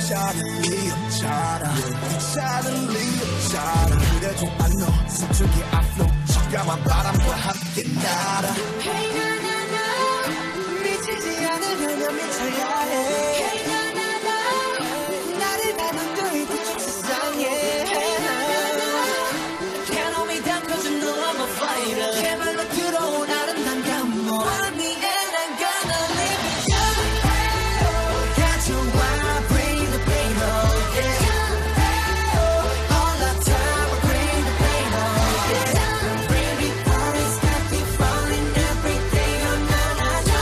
suddenly 없잖아 suddenly 없잖아 그래도 I know 서쪽에 I flow 차가운 바람과 함께 날아 Hey na na na 미치지 않으려면 미쳐야 해 Hey na na na 나를 다듬고 있는 세상에 Can't hold me down cause you know I'm a fighter 제발로 들어온 아름다운 감동 Follow me and I'm gonna live it up 가져와 bring the pain oh yeah All the time I bring the pain oh yeah Baby parties got me falling every day oh na na na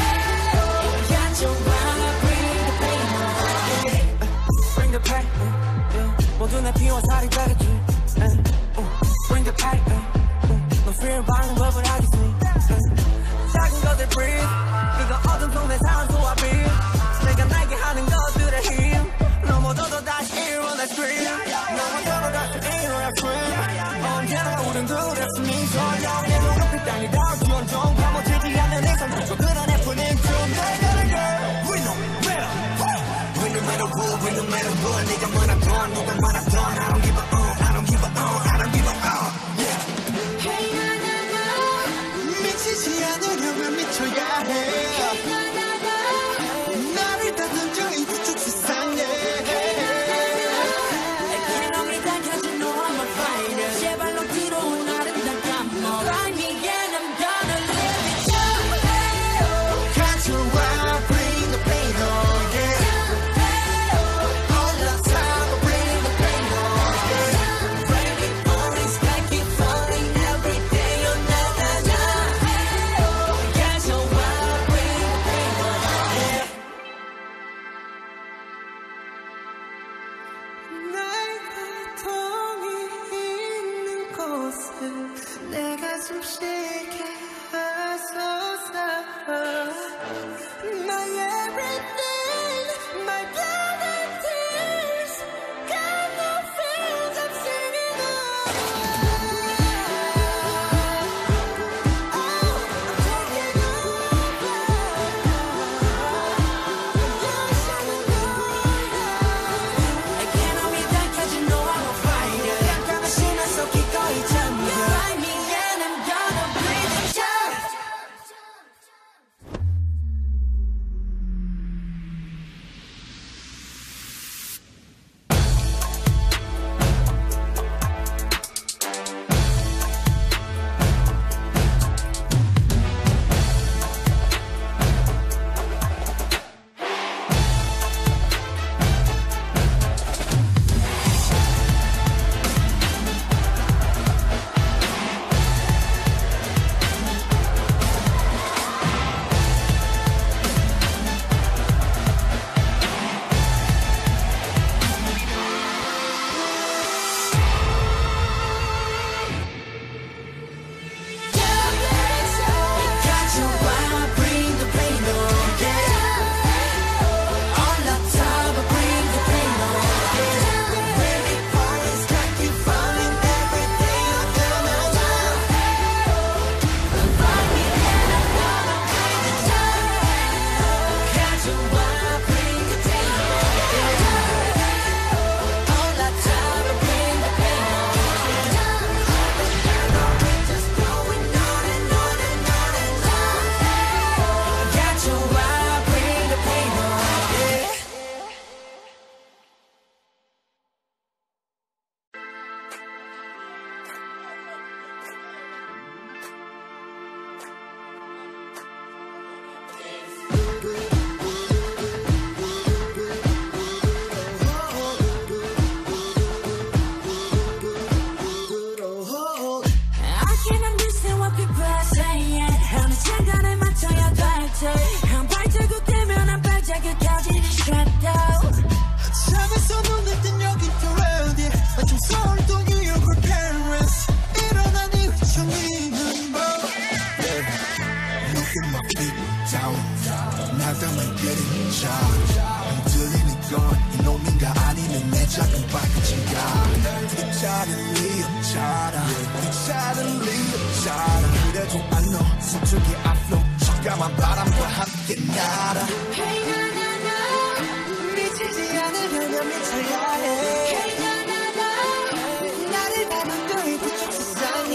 가져와 bring the pain oh yeah Bring the pain 모두 내 피와 살이 되겠지 Bring the pain 너 fear 방은 법을 하겠지 작은 것들 breathe 네가 어둠 속내 산소와 빛 내가 날게 하는 것들의 힘 넘어져도 다시 일어나 scream 넘어져도 다시 일어나 scream 언제나 우린 그랬으니 설령 내 눈앞에 땅이 닿을지언정 파묻히지 않는 이상 그저 그려내뿐인 중 We no matter We no matter what We no matter what 네가 말하던 누가 말하던 I don't give a I don't give a I don't give a Yeah Hey na na na 미치지 않으려면 미쳐야 해 Hey na na na 나를 다듬죠 이 부족 세상에 Can't hold me down cause you know I'm a fighter 제발로 들어온 아름다운 감동 Find me and I'm gonna live it up 가져와 bring the pain oh yeah All the time I bring the pain oh yeah Baby always got keep falling every day oh na na na 가져와 bring the pain oh yeah 날 고통이 있는 곳을 내가 숨 쉬게 하소서 My everything My blood and tears Got no feels I'm singing oh I'm taking over You're shining I can't hold me down cause you know I'm a fighter 깜깜한 심장 속 기꺼이 잠겨 Find me and I'm gonna breathe it out Bring the pain, oh yeah. All the time I bring the pain, oh yeah. Baby parties got keep falling every day, oh na na na. Find me and I'm gonna bring the time. 가져와 bring the pain, oh yeah. All the time I bring the pain, oh yeah. Just going on and on and on and on. 가져와 bring the pain oh yeah I can't understand what people are saying 어느 장단에 맞춰야 될지 한 발자국 되면 한 발자국까지 shutdown 잠에서 눈을 뜬 여기 또 어디 아침 서울도 뉴욕 or Paris 일어난 이후 정리는 뭐 Look at my feet down Now that I'm getting shot 흔들리는 건 이놈인가 아니면 내 작은 발끝인가 suddenly 없잖아 suddenly 없잖아 그래도 I know 서쪽에 I flow 차가운 바람과 함께 날아 Hey na na na 미치지 않으려 미쳐야 해 나를 닮은 너의 그쪽 세상에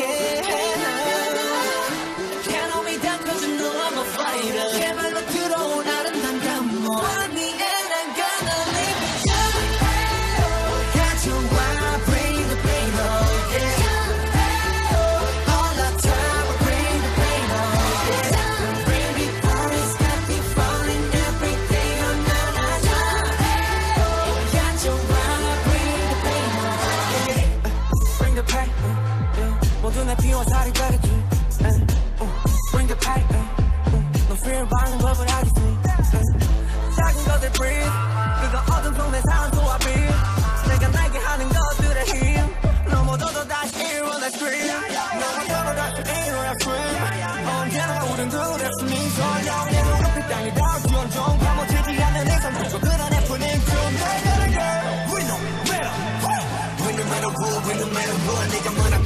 Can't hold me down cause you know I'm a fighter 제발로 들어온 아름다운 감동 Put me in and gonna leave it 가져와 bring the pain on yeah All the time bring the pain on yeah Bring me forest got me falling every day on another 가져와 bring the pain on yeah Bring the pain yeah 모두 내 피와 살이 되겠지 Bring the pain 너 fear 방은 법을 하겠지 작은 것들 breathe 그거 어둠 속내 사랑 소화 breathe 내가 날게 하는 것들의 힘 넘어져도 다시 일어나 scream 넘어져도 다시 일어나 scream 언제나 우린 그랬으니 설령 내 눈앞에 땅이 닿을지언정 파묻히지 않는 이상 그저 그런 애프닝 좀 We no matter who, we no matter what 네가 뭐라